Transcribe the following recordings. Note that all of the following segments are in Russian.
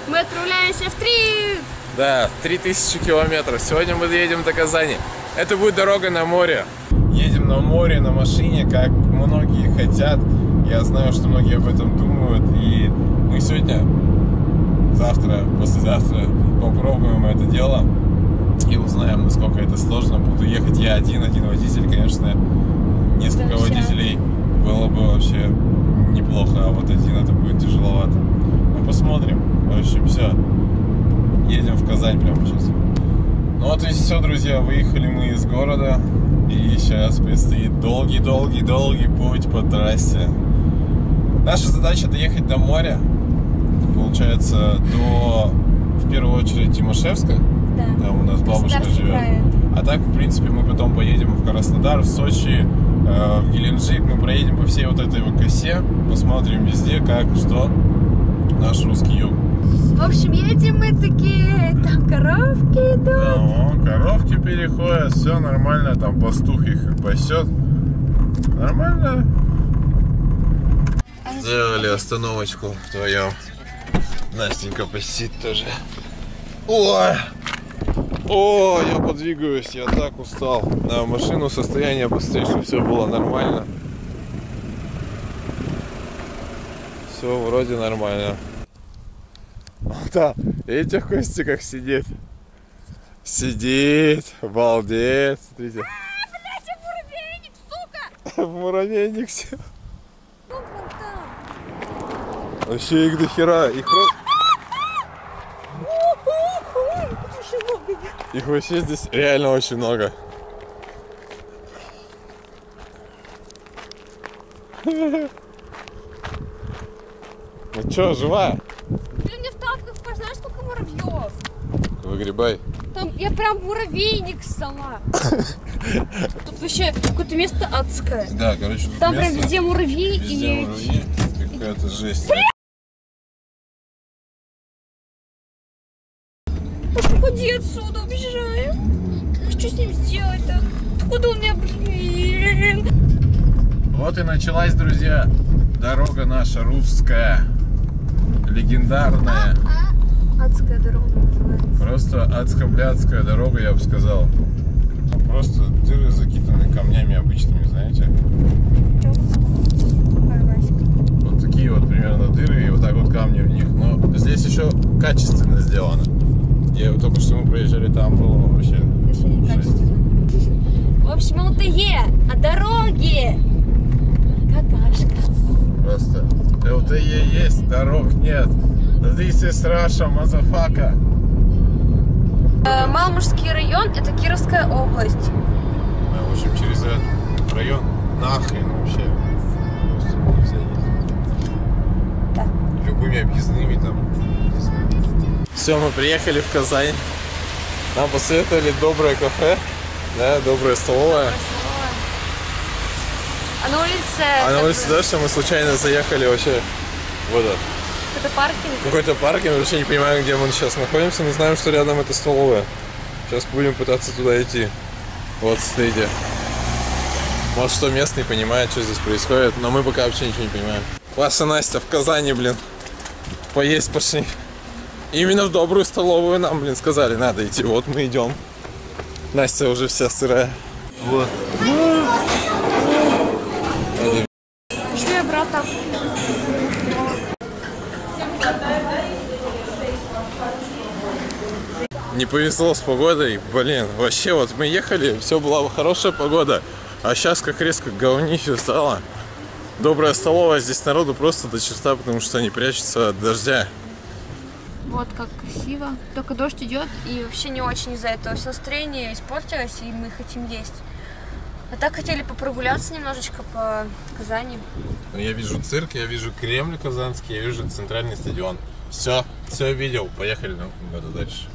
Мы отправляемся в Трип! Да, 3000 километров. Сегодня мы доедем до Казани. Это будет дорога на море. Едем на море, на машине, как многие хотят. Я знаю, что многие об этом думают. И мы сегодня, завтра, послезавтра попробуем это дело. И узнаем, насколько это сложно. Буду ехать я один водитель, конечно. Несколько водителей было бы вообще неплохо. А вот один это будет тяжеловато. Ну, посмотрим. В общем, все. Едем в Казань прямо сейчас. Ну вот и все, друзья, выехали мы из города. И сейчас предстоит долгий путь по трассе. Наша задача доехать до моря. Получается, до, в первую очередь, Тимошевска. Да. Там у нас бабушка живет. А так, в принципе, мы потом поедем в Краснодар, в Сочи, в Геленджик. Мы проедем по всей вот этой вот косе. Посмотрим везде, как, что. Наш русский юг. В общем, едем мы такие, там коровки идут. Да, вон, коровки переходят, все нормально, там пастух их пасет. Нормально. Сделали остановочку вдвоем. Настенька посидит тоже. Ой! О, я подвигаюсь, я так устал. На машину состояние посмотреть, чтобы все было нормально. Все вроде нормально. Да, видите, Костя как сидит. Сидит, обалдеть, смотрите. Блядь, муравейник, сука! Муравейник все. Вон там. Вообще их до хера, их вообще здесь реально очень много. Ну чё, живая? Блин, мне в тапках, знаешь, сколько муравьев? Выгребай. Там я прям муравейник сама. Тут вообще какое-то место адское. Да, короче, тут там место, прям везде муравьи везде и... муравьи, какая-то жесть. Уходи отсюда, убежаю. Что с ним сделать-то? Откуда он меня, блин? Вот и началась, друзья, дорога наша русская, легендарная. Адская дорога называется. Просто адско-блядская дорога, я бы сказал. Просто дыры закиданы камнями обычными, знаете. Вот такие вот примерно дыры, и вот так вот камни в них. Но здесь еще качественно сделано. Я только что мы проезжали, там было вообще жесть. В общем, ЛТЕ, а дороги какашка. Просто ЛТЕ есть, дорог нет. This is Russia, motherfucker. Малмужский район — это Кировская область. Да, в общем, через этот район нахрен вообще. Просто нельзя ездить. Да. Любыми объездными там. Не знаю. Все, мы приехали в Казань. Нам посоветовали доброе кафе, да, добрая столовая. А на улице... А на улице дождь, мы случайно заехали вообще в этот какой-то паркинг. какой-то парк. Я вообще не понимаю, где мы сейчас находимся, но знаем, что рядом это столовая. Сейчас будем пытаться туда идти. Вот, смотрите. Может, что местный понимает, что здесь происходит, но мы пока вообще ничего не понимаем. Ваша Настя в Казани, блин. Поесть пошли. Именно в добрую столовую нам, блин, сказали, надо идти. Вот мы идем. Настя уже вся сырая. Вот. Что я, брата? Не повезло с погодой, блин. Вообще, вот мы ехали, все была хорошая погода. А сейчас как резко говнище стало. Добрая столовая, здесь народу просто до черта, потому что они прячутся от дождя. Вот как красиво. Только дождь идет, и вообще не очень из-за этого все настроение испортилось, и мы хотим есть. А так хотели прогуляться немножечко по Казани. Я вижу цирк, я вижу Кремль казанский, я вижу центральный стадион. Все видел. Поехали куда-то дальше.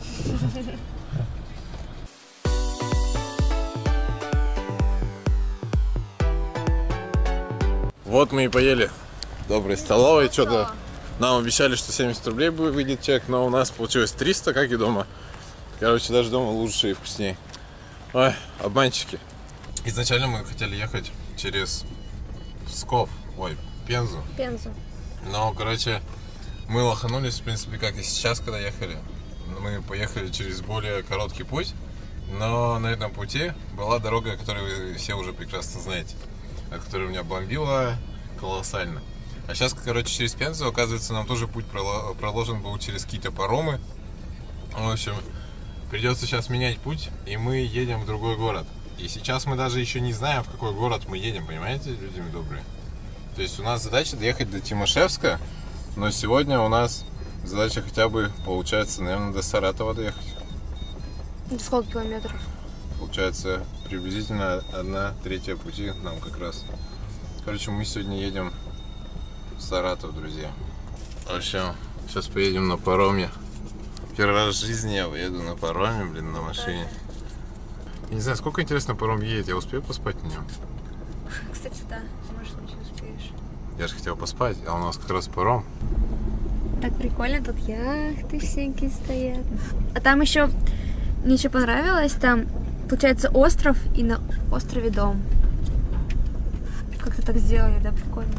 Вот мы и поели. Доброй столовой. Что-то нам обещали, что 70 рублей выйдет чек, но у нас получилось 300, как и дома. Короче, даже дома лучше и вкуснее. Ой, обманщики. Изначально мы хотели ехать через Псков, ой, Пензу. Пензу. Но, короче, Мы лоханулись, в принципе, как и сейчас, когда ехали. Мы поехали через более короткий путь, но на этом пути была дорога, которую вы все уже прекрасно знаете, которая меня бомбила колоссально. А сейчас, короче, через Пензу, оказывается, нам тоже путь проложен был через какие-то паромы. В общем, придется сейчас менять путь, и мы едем в другой город. И сейчас мы даже еще не знаем, в какой город мы едем, понимаете, люди добрые? То есть у нас задача доехать до Тимошевска, но сегодня у нас задача хотя бы, получается, наверное, до Саратова доехать. Это сколько километров? Получается, приблизительно 1/3 пути нам как раз. Короче, мы сегодня едем в Саратов, друзья. В общем, сейчас поедем на пароме. Первый раз в жизни я еду на пароме, блин, на машине. Я не знаю, сколько, интересно, паром едет. Я успею поспать на нем? Кстати, да, может, ничего успеешь. Я же хотел поспать, а у нас как раз паром. Так прикольно, тут яхты всякие стоят. А там еще, мне еще понравилось, там, получается, остров, и на острове дом. Как-то так сделали, да, прикольно.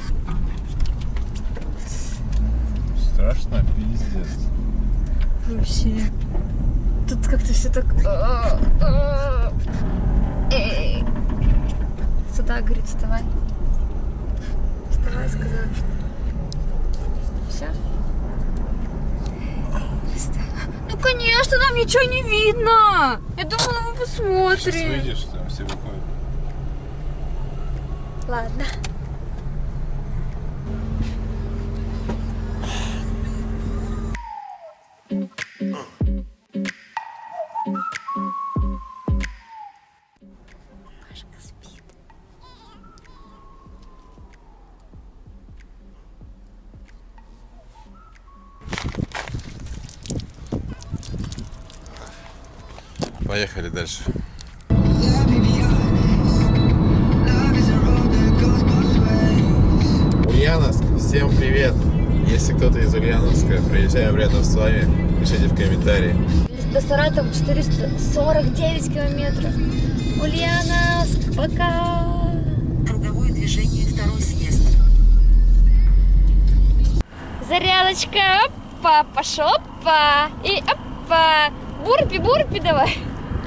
Страшно, пиздец. Вообще. Тут как-то все так... Сюда, говорит, вставай. Вставай, сказала. Все? Ну, конечно, нам ничего не видно. Я думала, мы посмотрим. Сейчас выйдешь, там все выходят. Ладно. Машка спит. Поехали дальше. Ульяновск, всем привет! Если кто-то из Ульяновска, приезжаем рядом с вами, пишите в комментарии. До Саратова 449 километров. Ульяновск, пока! Круговое движение, второй съезд. Зарядочка, опа, пошел, опа, и опа, бурпи, бурпи давай.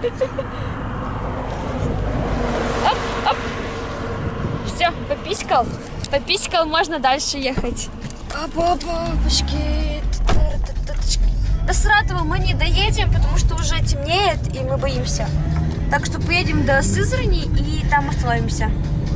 Оп, оп. Все, пописькал, можно дальше ехать. Опа-опачки. До Саратова мы не доедем, потому что уже темнеет, и мы боимся. Так что поедем до Сызрани и там остановимся.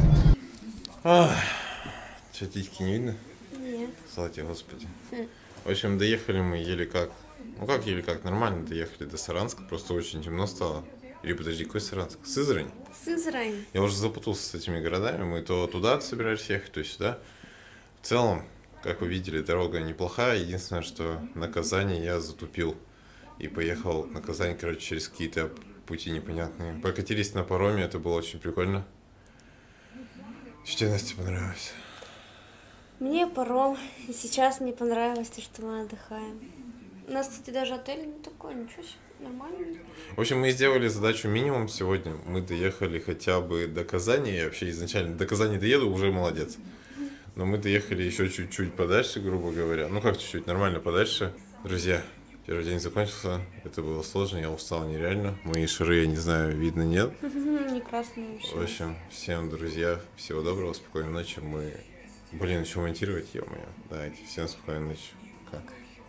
Что, титьки не видно? Нет. Слава тебе, Господи. В общем, доехали мы еле как. Ну как еле как, нормально доехали до Саранска, просто очень темно стало. Или подожди, какой Саранск? Сызрань? Сызрань. Я уже запутался с этими городами, мы то туда собирались ехать, то сюда. В целом, как вы видели, дорога неплохая, единственное, что на Казани я затупил. И поехал на Казань, короче, через какие-то пути непонятные. Прокатились на пароме, это было очень прикольно. Что тебе, Настя, понравилось? Мне паром. И сейчас мне понравилось то, что мы отдыхаем. У нас, кстати, даже отель не такой, ничего себе, нормально. В общем, мы сделали задачу минимум сегодня. Мы доехали хотя бы до Казани. Я вообще изначально до Казани доеду, уже молодец. Но мы доехали еще чуть-чуть подальше, грубо говоря. Ну как чуть-чуть, нормально подальше. Друзья, первый день закончился. Это было сложно, я устал нереально. Мои шары, я не знаю, видно, нет. Не красные вообще. В общем, всем, друзья, всего доброго, спокойной ночи. Мы... Блин, еще монтировать, ё-моё. Давайте, всем спокойной ночи. Пока.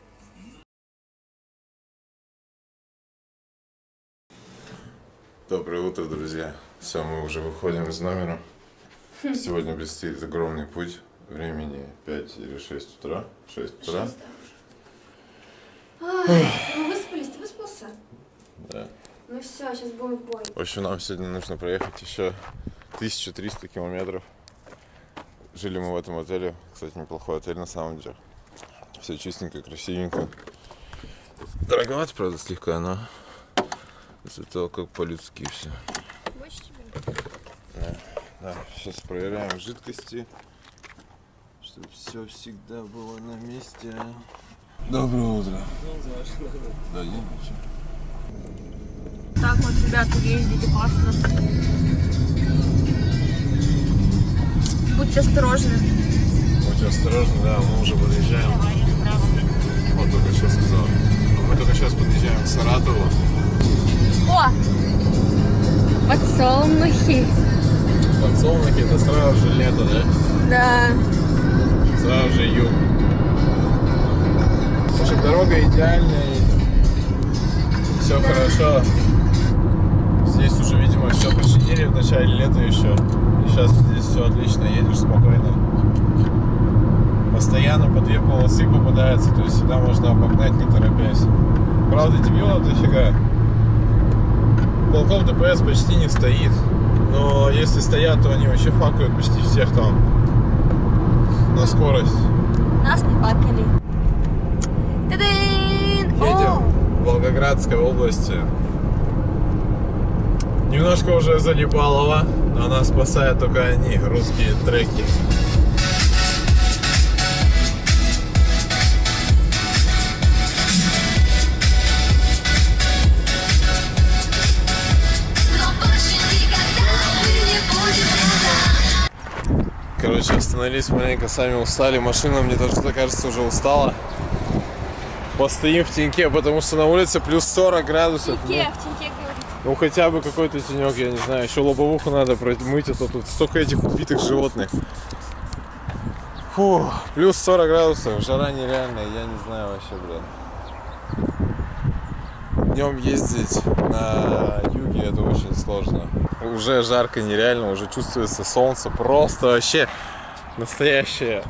Доброе утро, друзья. Все, мы уже выходим из номера. Сегодня предстоит огромный путь. Времени 5 или 6 утра. 6 утра. Мы выспались, ты выспался? Да. Ну все, сейчас будем в бой. В общем, нам сегодня нужно проехать еще 1300 километров. Жили мы в этом отеле. Кстати, неплохой отель на самом деле. Все чистенько, красивенько. Дороговато, правда, слегка, но зато как по-людски все. Больше тебе? Да, сейчас проверяем жидкости, чтобы все всегда было на месте. Доброе утро. Да, нет, ничего. Так вот, ребята, ездите классно. Будьте осторожны. Будьте осторожны, да, мы уже подъезжаем. Вот только что сказал. Мы только сейчас подъезжаем к Саратову. О! Подсолнухи. Подсолнухи это сразу же лето, да? Да. Сразу же юг. В общем, дорога идеальная. Все хорошо. Здесь уже, видимо, все починили в начале лета еще. И сейчас здесь все отлично, едешь спокойно. Постоянно по 2 полосы попадается, то есть сюда можно обогнать не торопясь. Правда, дебилов дофига. Полков ДПС почти не стоит. Но если стоят, то они вообще факают почти всех там на скорость. Нас не факали. Едем в Волгоградской области. Немножко уже залипалово, но нас спасают только они, русские треки. Короче, остановились маленько, сами устали. Машина, мне тоже кажется, уже устала. Постоим в теньке, потому что на улице плюс 40 градусов. В теньке говорится. Ну хотя бы какой-то тенек, я не знаю. Еще лобовуху надо мыть, а то тут столько этих убитых животных. Фу, плюс 40 градусов, жара нереальная, я не знаю вообще, блин. Днем ездить на юге это очень сложно. Уже жарко нереально, уже чувствуется солнце, просто вообще настоящее.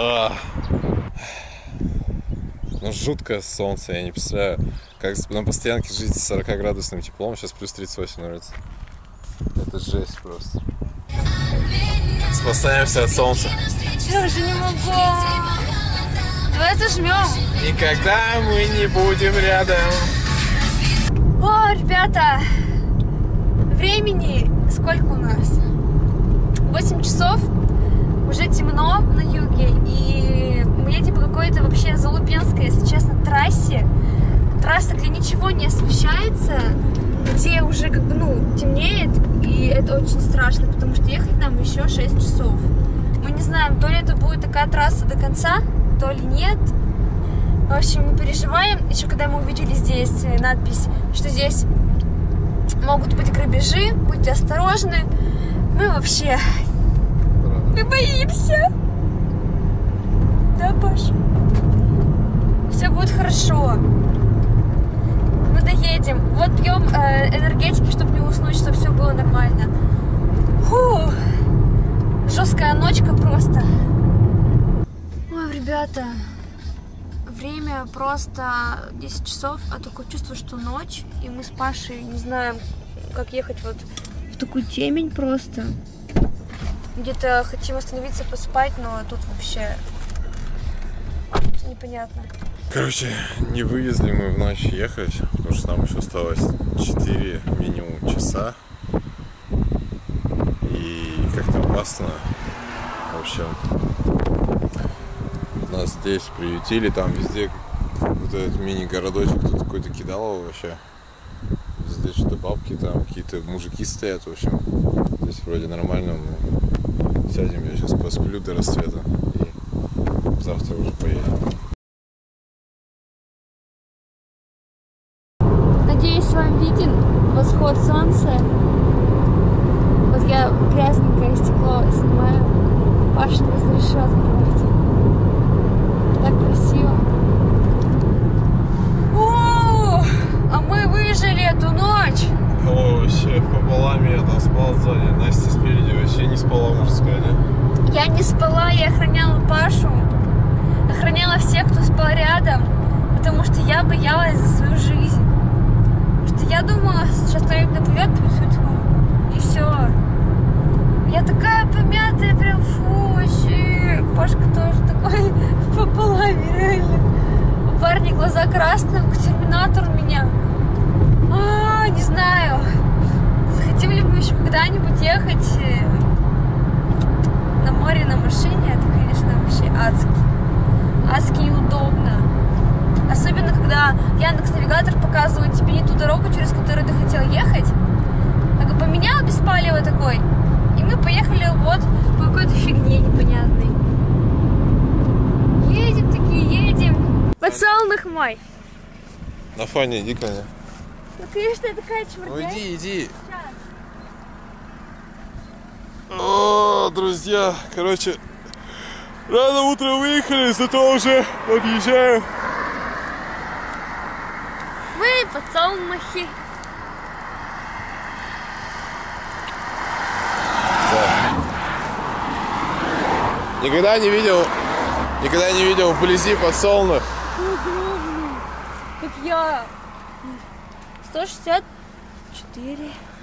Ну, жуткое солнце, я не представляю, как на постоянке жить с 40-градусным теплом. Сейчас плюс 38 на улице. Это жесть просто. Спасаемся от солнца. Я уже не могу. Давай зажмем. Никогда мы не будем рядом. О, ребята, времени сколько у нас? 8 часов. Уже темно на юге, и мы едем по какой-то вообще залупенской, если честно, трассе. Трасса, где ничего не освещается, где уже как бы, ну, темнеет, и это очень страшно, потому что ехать нам еще 6 часов. Мы не знаем, то ли это будет такая трасса до конца, то ли нет. В общем, мы переживаем. Еще когда мы увидели здесь надпись, что здесь могут быть грабежи, будьте осторожны, мы вообще... Мы боимся. Да, Паша? Все будет хорошо. Мы доедем. Вот пьем энергетики, чтобы не уснуть, чтобы все было нормально. Фу. Жесткая ночка просто. Ой, ребята. Время просто 10 часов, а такое чувство, что ночь. И мы с Пашей не знаем, как ехать вот в такую темень просто. Где-то хотим остановиться, поспать, но тут вообще непонятно. Короче, не вывезли мы в ночь ехать, потому что нам еще осталось 4 минимум часа. И как-то опасно. В общем, нас здесь приютили, там везде вот этот мини-городочек, тут какой-то кидалово вообще. Везде что-то бабки, там какие-то мужики стоят, в общем. Здесь вроде нормально, мы сядем, я сейчас посплю до рассвета и завтра уже поедем. Надеюсь, вам виден восход солнца. Вот я грязненькое стекло снимаю. Паша не разрешил открывать. Так красиво. О, а мы выжили эту ночь. О, вообще пополам я там спал сзади. Настя спереди вообще не спала, можно сказать, да? Я не спала, я охраняла Пашу. Охраняла всех, кто спал рядом. Потому что я боялась за свою жизнь. Потому что я думала, сейчас кто-нибудь наплывет и все. Я такая помятая, прям фу, вообще. Пашка тоже такой пополам, реально. У парня глаза красные, как терминатор у меня. Не знаю. Захотим ли мы еще когда-нибудь ехать на море на машине? Это, конечно, вообще адски. Адски неудобно. Особенно, когда Яндекс.Навигатор показывает тебе не ту дорогу, через которую ты хотел ехать. Так поменял беспалево такой. И мы поехали вот по какой-то фигне непонятной. Едем такие, едем. Подсолнух мой. На фоне иди ко мне. Ну, конечно, я такая Ну чмырдяй. иди. О, друзья, короче, рано утром выехали, зато уже подъезжаем. Мы подсолнухи. Никогда не видел вблизи подсолнух. Как я. 164.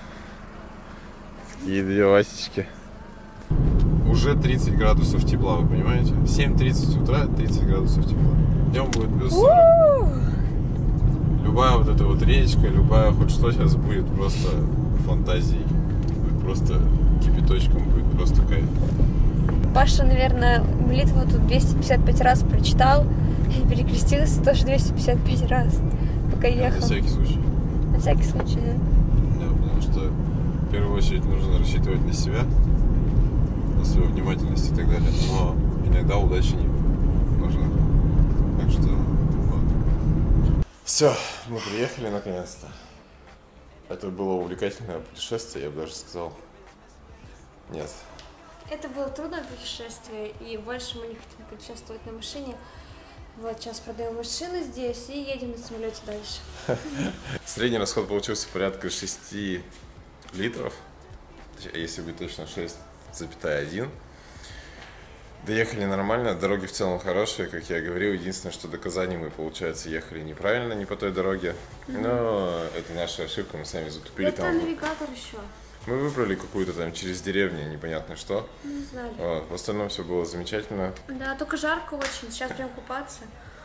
И две Васечки. Уже 30 градусов тепла, вы понимаете? 7:30 утра, 30 градусов тепла. Днем будет плюс 40. Любая вот эта вот речка, любая хоть что сейчас будет просто фантазией. Будет просто кипяточком, будет просто кайф. Паша, наверное, молитву тут 255 раз прочитал и перекрестился тоже 255 раз, пока ехал. На всякий случай. На всякий случай, да? Да, потому что в первую очередь нужно рассчитывать на себя, на свою внимательность и так далее. Но иногда удачи не нужна. Так что вот. Все, мы приехали наконец-то. Это было увлекательное путешествие, я бы даже сказал. Нет. Это было трудное путешествие, и больше мы не хотим путешествовать на машине. Вот, сейчас продаем машину здесь и едем на самолете дальше. Средний расход получился порядка 6 литров, если быть точно 6,1. Доехали нормально, дороги в целом хорошие, как я говорил. Единственное, что до Казани мы, получается, ехали неправильно, не по той дороге. Но это наша ошибка, мы сами затупили Это там. навигатор еще. Мы выбрали какую-то там через деревню, непонятно что. Не знали. Вот. В остальном все было замечательно. Да, только жарко очень, сейчас прям купаться.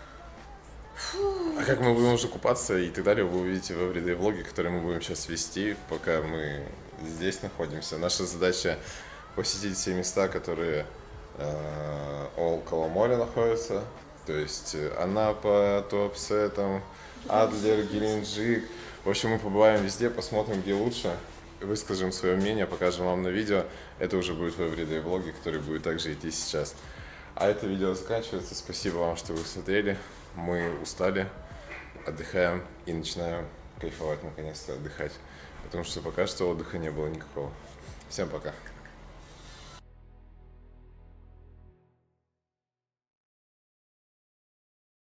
А как мы будем уже купаться и так далее, вы увидите в everyday влоге, который мы будем сейчас вести, пока мы здесь находимся. Наша задача посетить все места, которые около моря находятся. То есть Анапа, Туапсе, там, Адлер, Геленджик. В общем, мы побываем везде, посмотрим, где лучше. Выскажем свое мнение, покажем вам на видео. Это уже будет в everyday влоге, который будет также идти сейчас. А это видео заканчивается. Спасибо вам, что вы смотрели. Мы устали, отдыхаем и начинаем кайфовать, наконец-то отдыхать. Потому что пока что отдыха не было никакого. Всем пока.